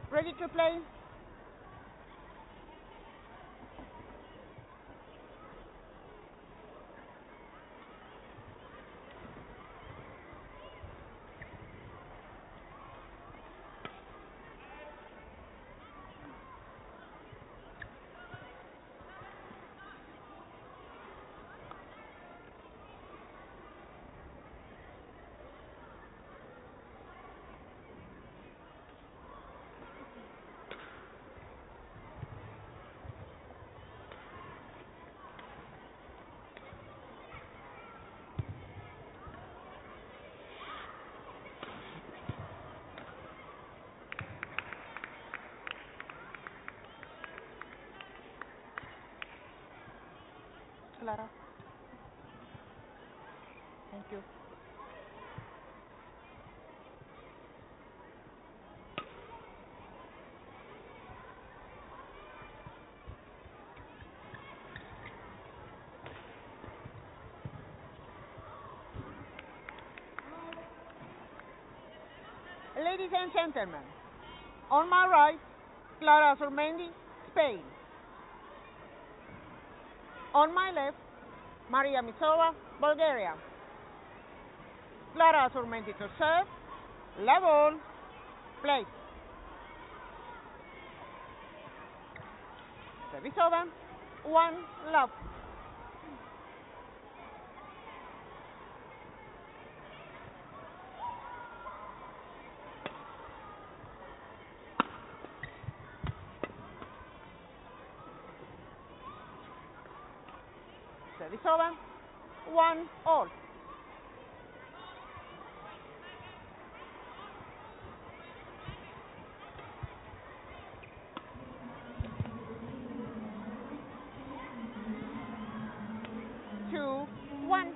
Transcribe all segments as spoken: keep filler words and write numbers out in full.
Ready to play? Clara. Thank you. Ladies and gentlemen, on my right, Clara Azurmendi, Spain. On my left, Mariya Mitsova, Bulgaria. Clara Azurmendi to serve. Level. Play. Service over. One love. Service over. One all. Two, one.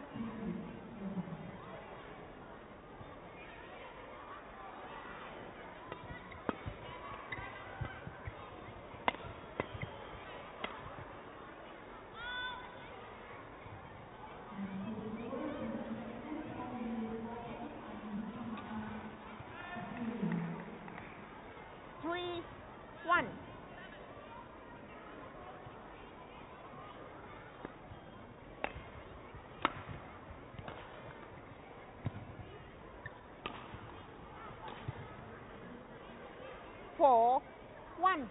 Three, one. Four, one.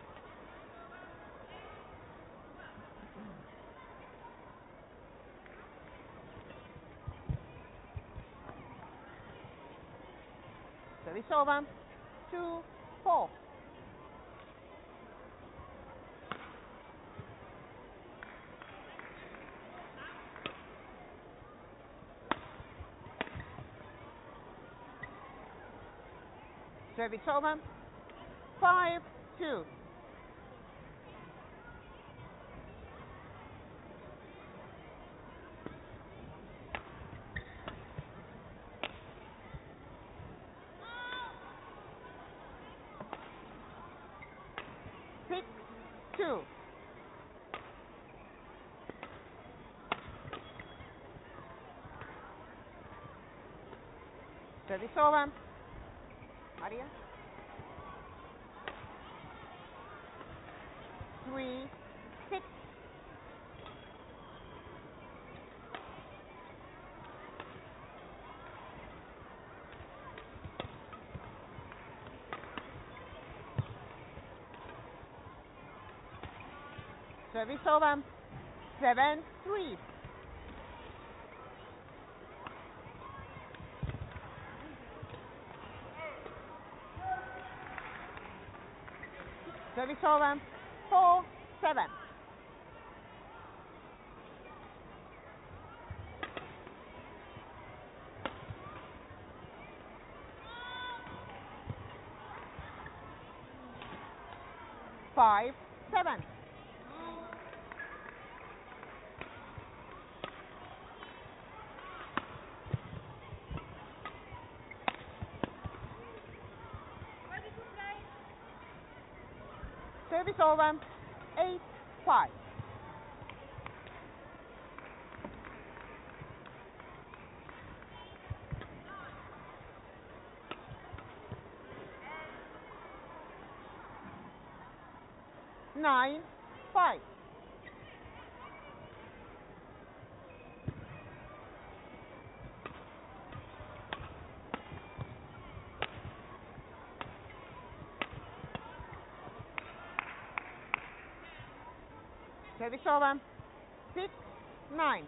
Service over. Two, four. Service over. Five, two. Six, two. Service over. Mariya. Three, six. Service over. Seven, three. Service over. Four, seven. Five, seven. Service over. Eight, five. nine, five. Service over. Six, nine.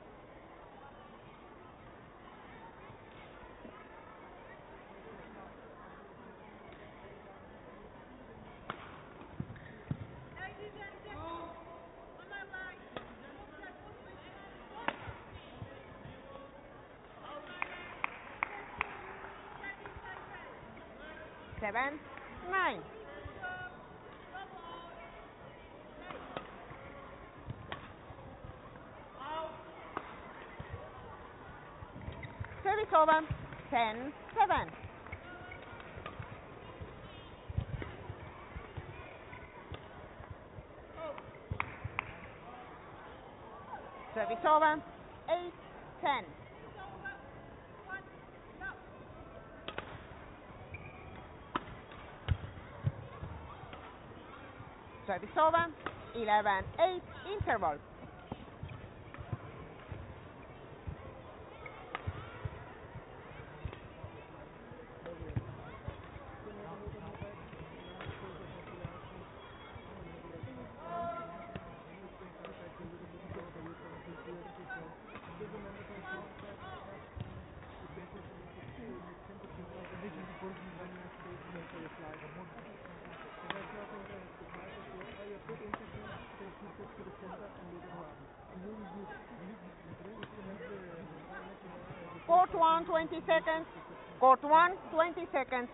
Seven, nine. Service over. Ten, seven. Service over. Eight, ten. Service over. Eleven, eight. Interval. Court one, twenty seconds. Court one, twenty seconds.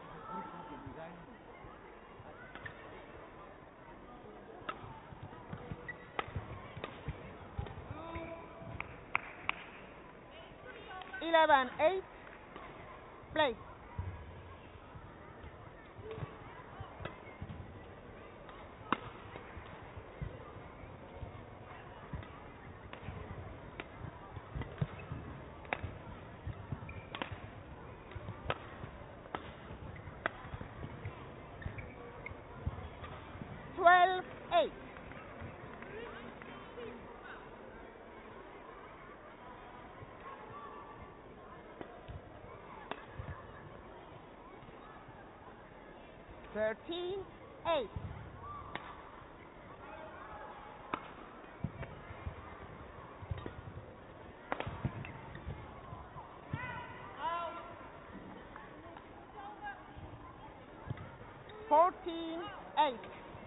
Eleven, eight. Play. Twelve, eight. Thirteen, eight. Fourteen, eight.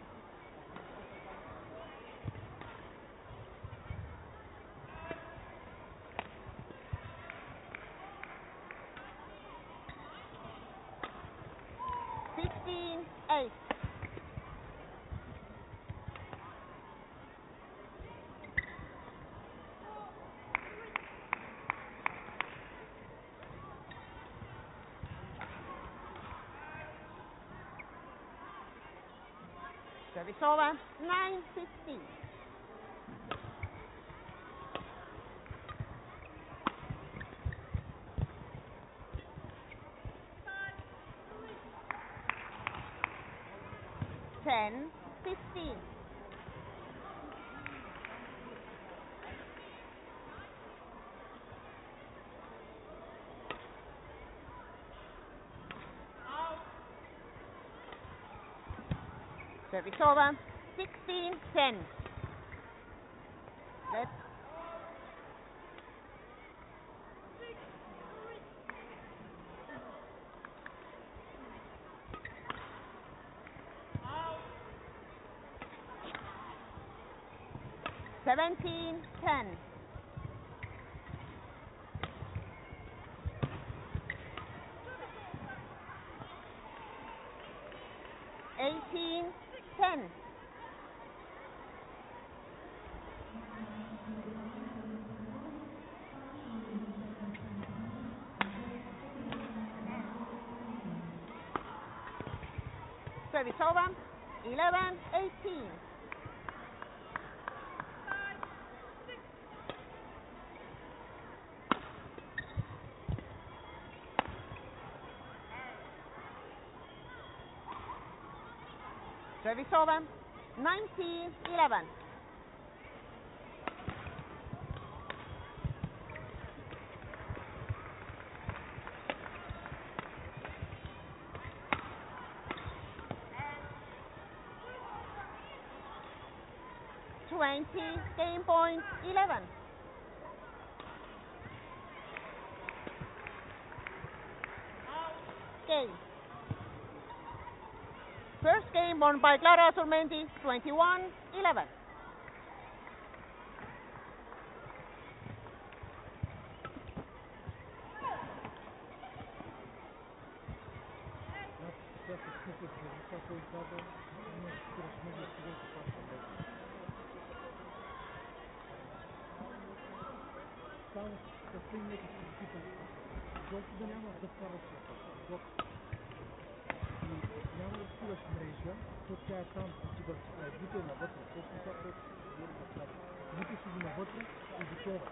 Fifteen, eight. Service over. Nine, fifteen. Ten, fifteen. Service over. Sixteen, ten. Let's seventeen, ten. Eighteen, ten. Service over. Eleven, eighteen. Service over. nineteen eleven. twenty, game point, eleven. Game. First game won by Clara Azurmendi, twenty-one eleven. Само съвсем някакви типа. Изобщо да няма да вкараш изобщо. И няма да скидаш мрежа, защото тя е там, ти да бутел навътре, точно това, което говори да прави. Бутел си го навътре и готова.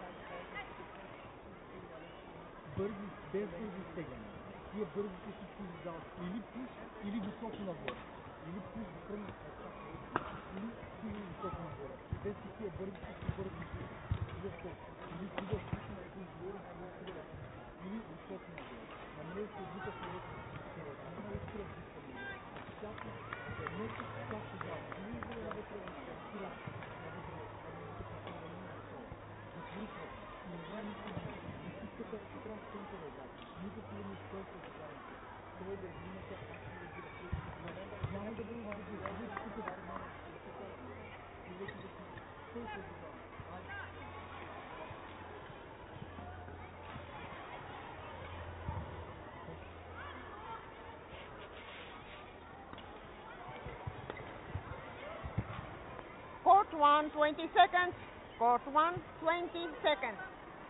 Бързи, без бързи стегляне. Тия бързите всички издават или пуш, или високо нагоре. Или пуш да тръгнеш или или високо нагоре. Без такива бързи, всички бързи защо? Или стигаш всички на един говори, или високо нагоре. На мрежа се вика се лъка да се става. Няма да спира да се става. Всяко нещо, както дава. Или да е навътре да се спира навътре да се става. Да свършва. И не знае нищо да се Иската е трябва да се да никакво не използва да дава. Това е да имате акция да ги разпочва. Няма да бъде да ги разпочва. Тук да се мога да се разпочва. И вече да се толкова да дава. Court one, twenty seconds. Court one, twenty seconds.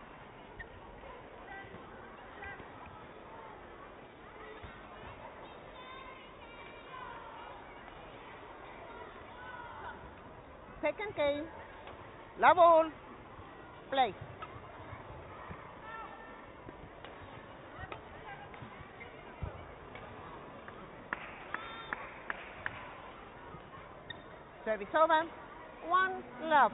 Second game, la ball, play. Service over, one love.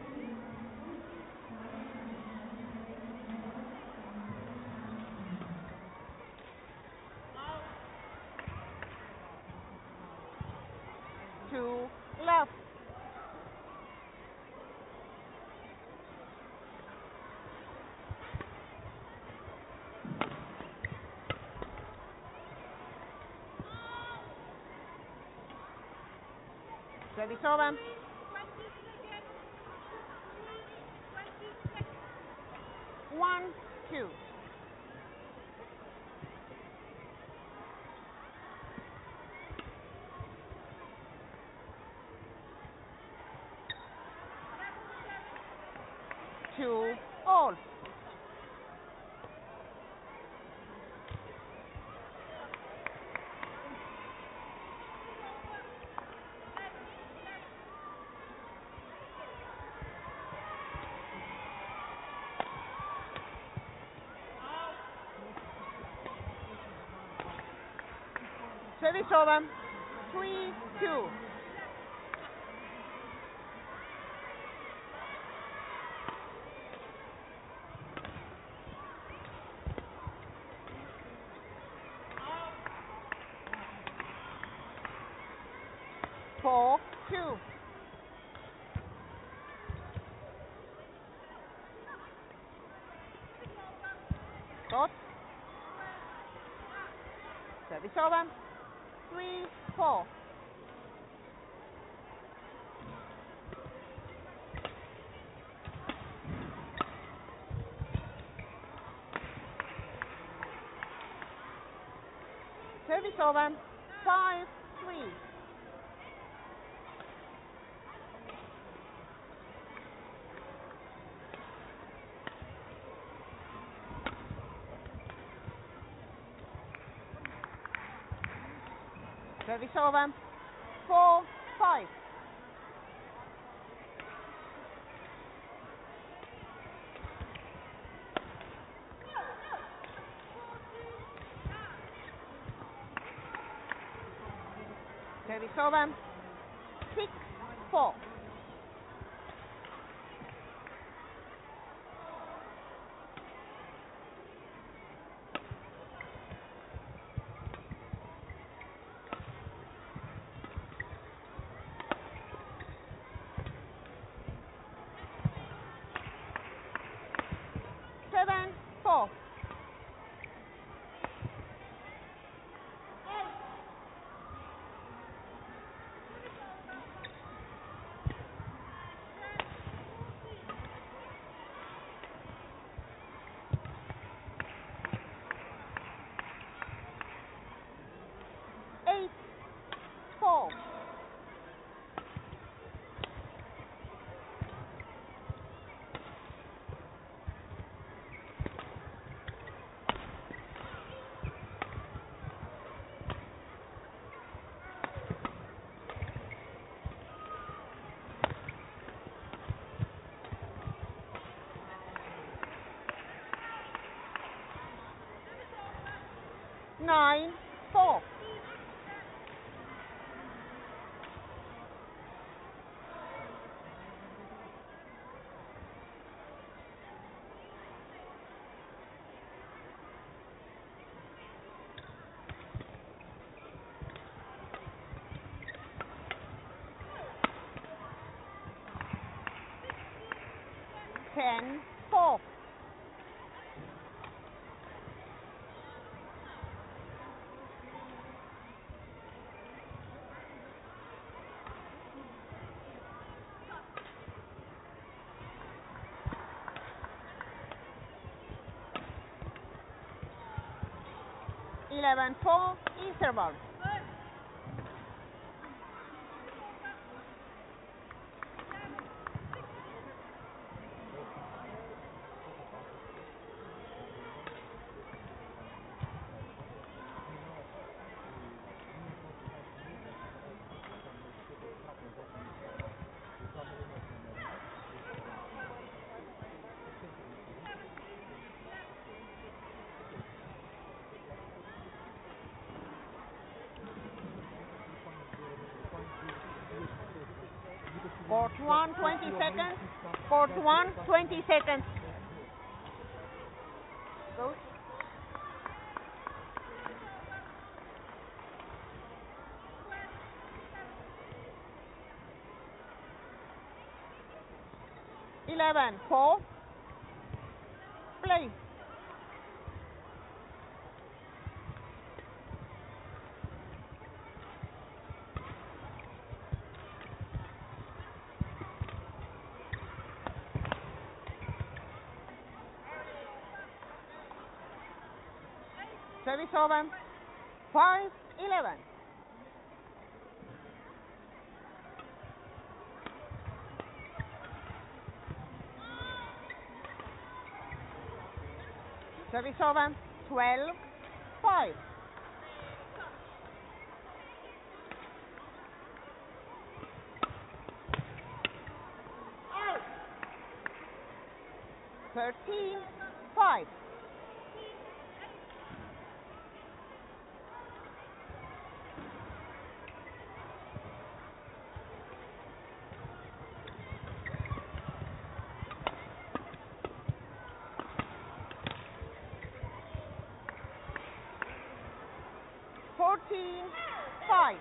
Two love. Service over. One, two. Two, all. Service over. Three, two. Four, two. Dot. Service over. Three, four. Service over. Five, three. Service over. Four, five. Service over. Six, four. Seven, four. Eight, four. Nine, four. Ten, four. Eleven, four. Interval. Court one, twenty seconds. Court one, twenty seconds. Go. Eleven, four. Play. Service over. Five, eleven. Service over. Twelve, five. Thirteen, five. Fourteen, five.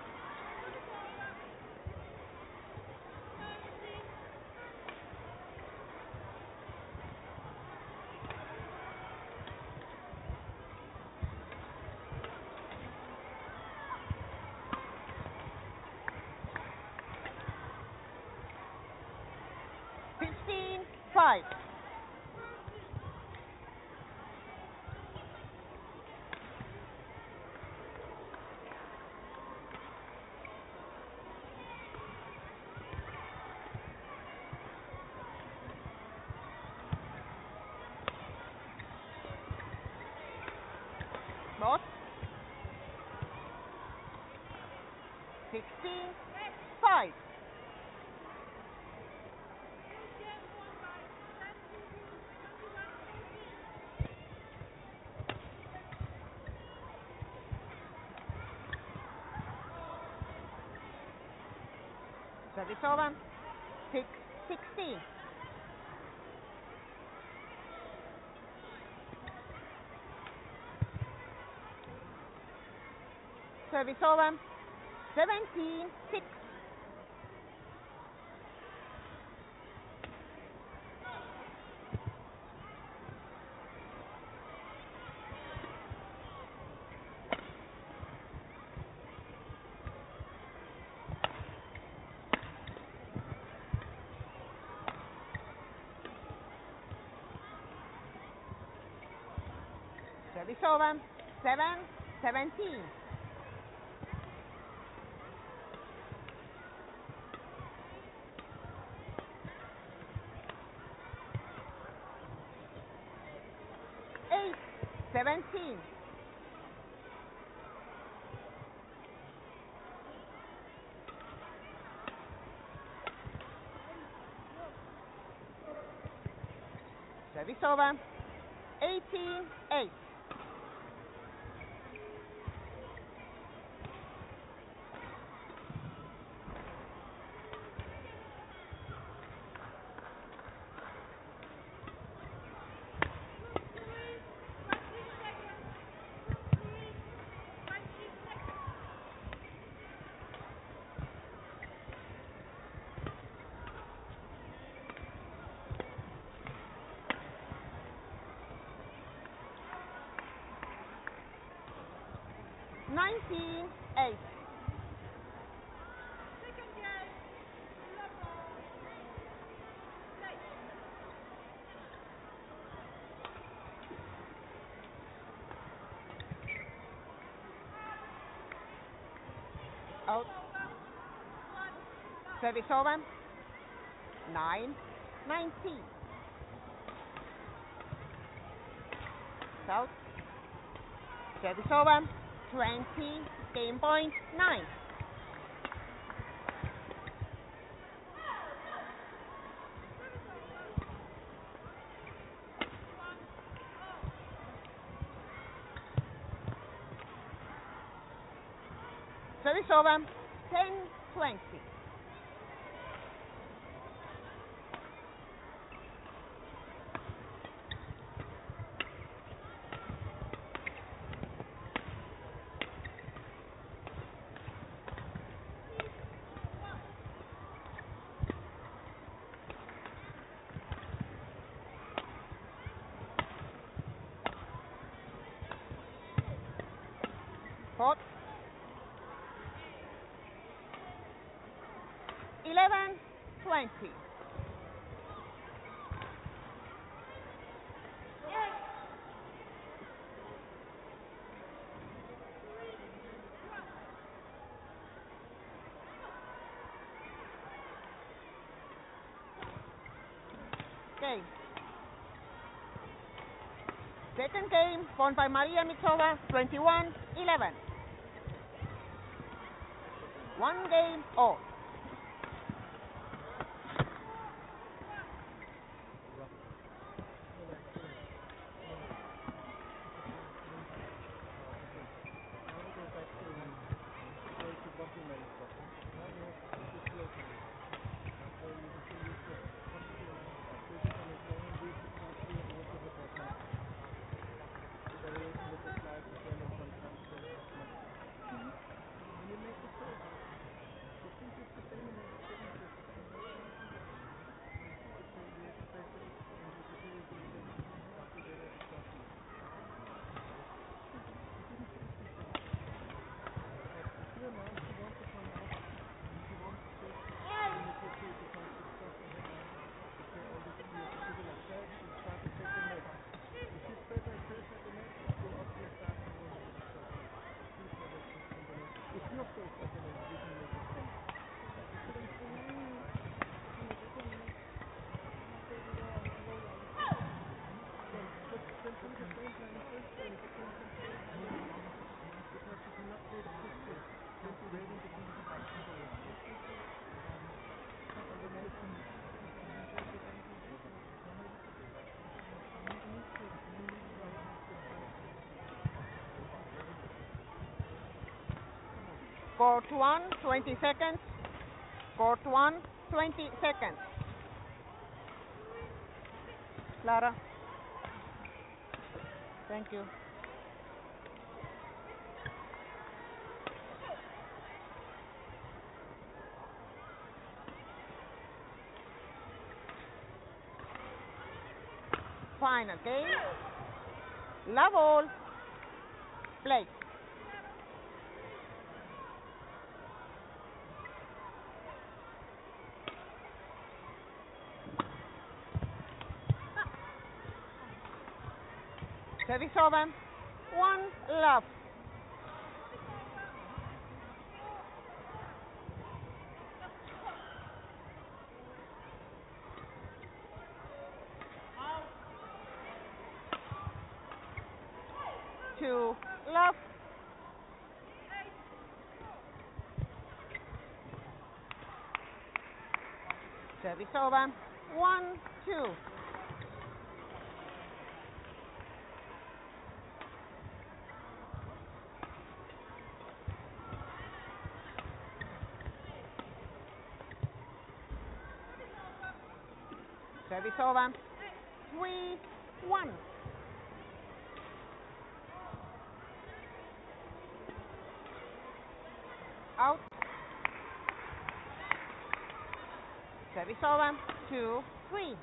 Fifteen, five. Both. Sixteen, five. Service over. six sixteen. Service over. seventeen six. Service over. seven seventeen. eight seventeen. Service over. eighteen eight. nineteen eight. Out. Service over. nine nineteen. Out. Service over. twenty, game point, nine. Service over, ten twenty. Hot. eleven twenty. Okay. Second game won by Mariya Mitsova, twenty-one eleven. One game all. Four to one, twenty seconds. Court one, twenty seconds. Clara. Thank you. Final game. Love all. Play. Service over. One love. Two love. Service over. One, two. Service over. Three, one. Out. Service over. Two, three.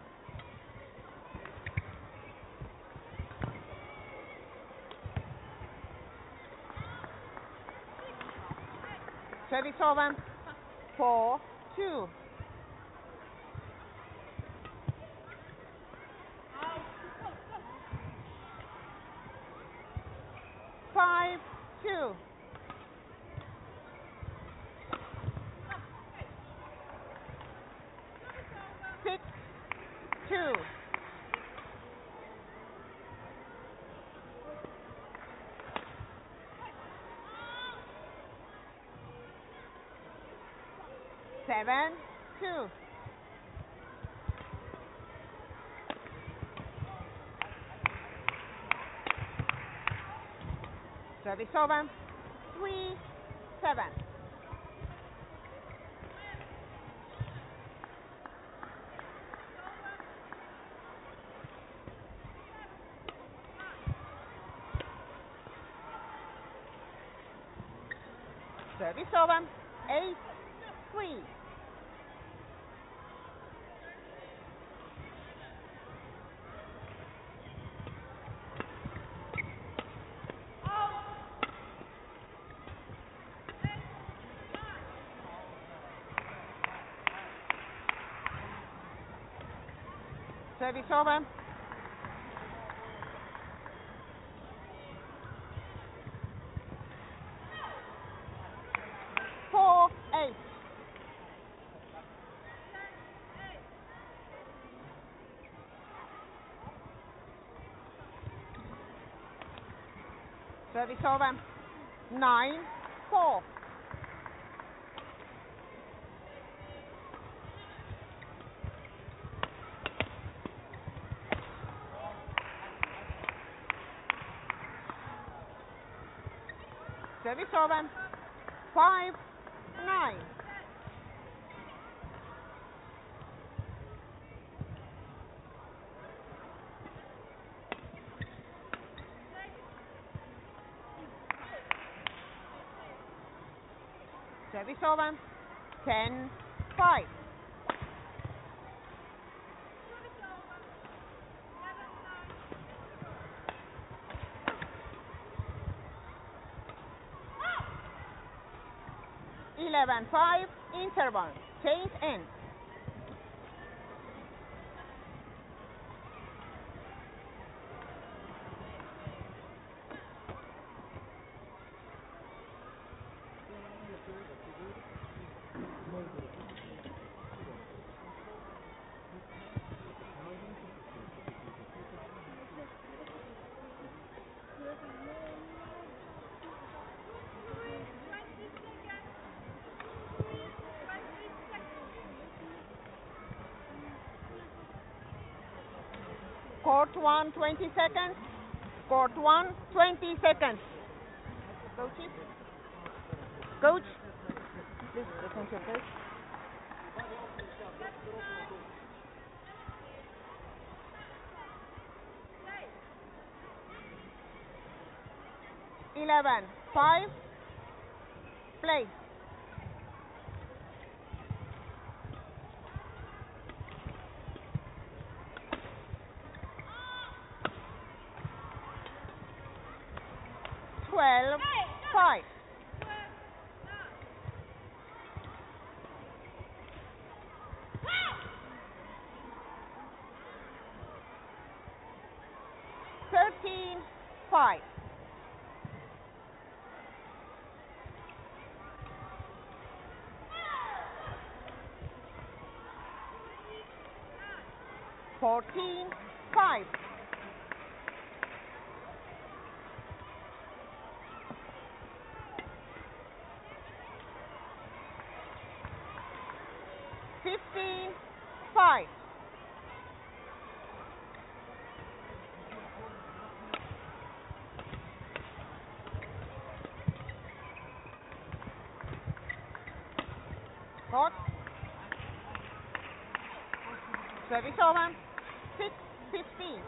Service over. Four, two. Five, two. Six, two. Seven, two. Service over. Three, seven. Service over. Eight, three. Service over. Four, eight. Service over. Nine, four. Service over. Five, nine. Service over. Ten, five. Eleven, five. Interval. Change end. Court one, twenty seconds. Court one, twenty seconds. Coach? Coach? Please present your case. Eleven, five, play. Twelve, five. Thirteen, five. Fourteen, five. Fifteen, five. Hot. Service over. Six, fifteen.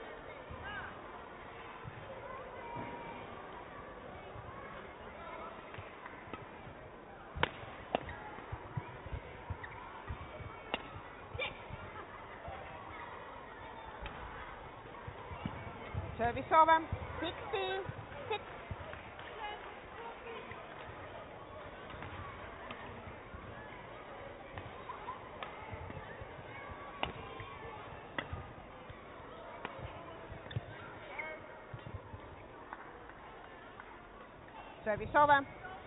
Service over. Sixteen, six. Service over.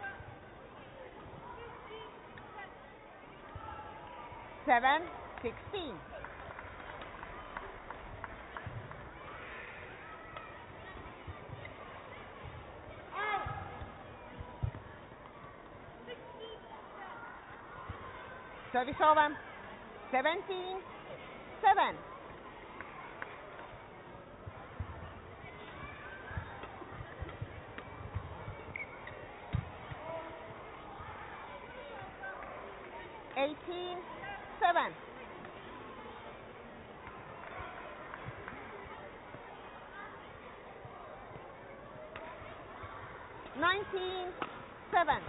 Seven, sixteen. Service over. Seventeen, seven. Eighteen, seven. Nineteen, seven.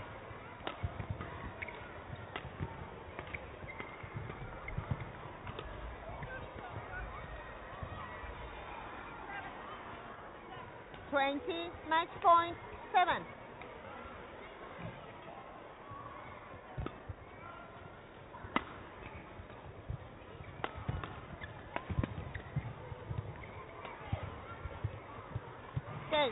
Twenty, match point, seven. Okay.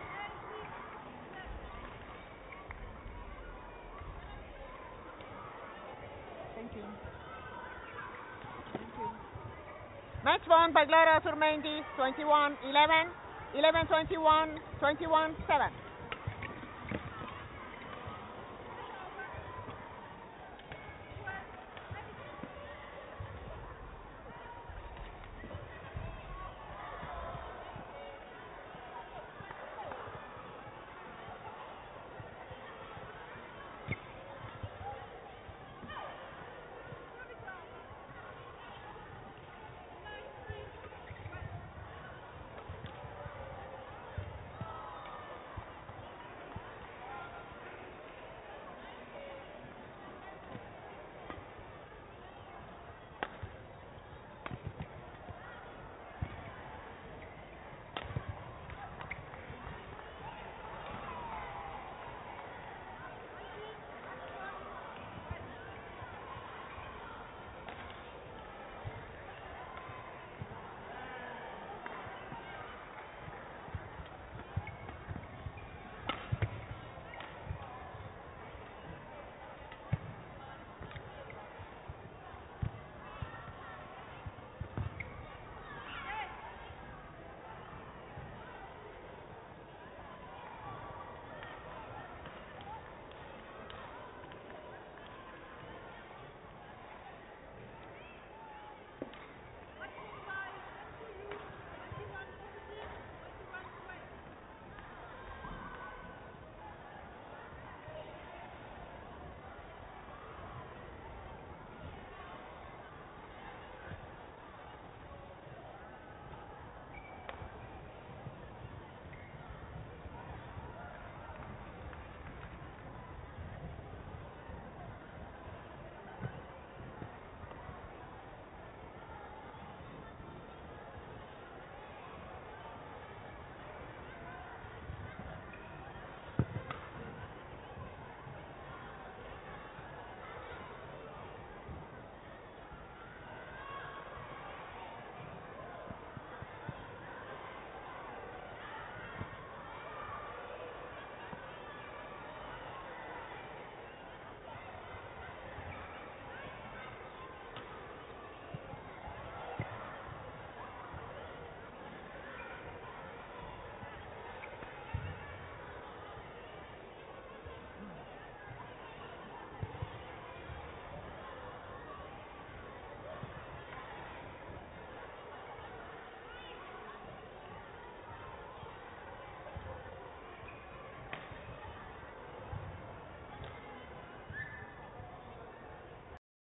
Thank you. Thank you. Match won by Clara Azurmendi, twenty-one eleven, eleven twenty-one, twenty-one seven.